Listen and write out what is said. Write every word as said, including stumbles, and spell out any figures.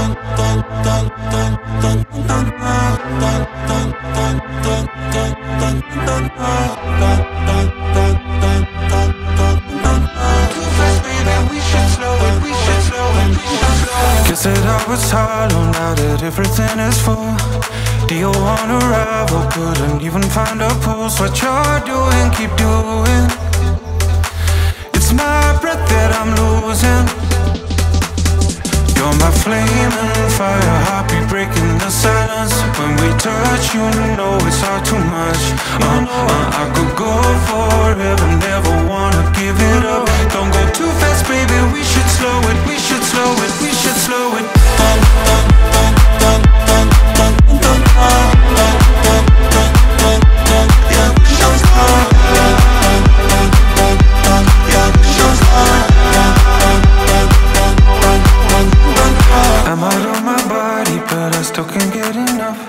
Guess that I was hollow now that everything is full. Do you wanna rival? Couldn't even find a pulse. What you're doing, keep doing. It's my breath that I'm losing. You're my flame and fire, heartbeat breaking the silence. When we touch, you know it's all too much. uh, uh, I could go forever, never wanna give it up. Don't go too fast, baby, we should slow it. We should slow it, we should slow it. Dun, dun, dun, dun, dun, dun, dun, uh, dun, dun, dun, dun, dun, yeah, we should slow it. Dun, dun, dun, dun, dun, yeah, we should slow it. Dun, dun, dun, dun, dun, dun, dun, uh. I'm out of my body, but I still can't get enough.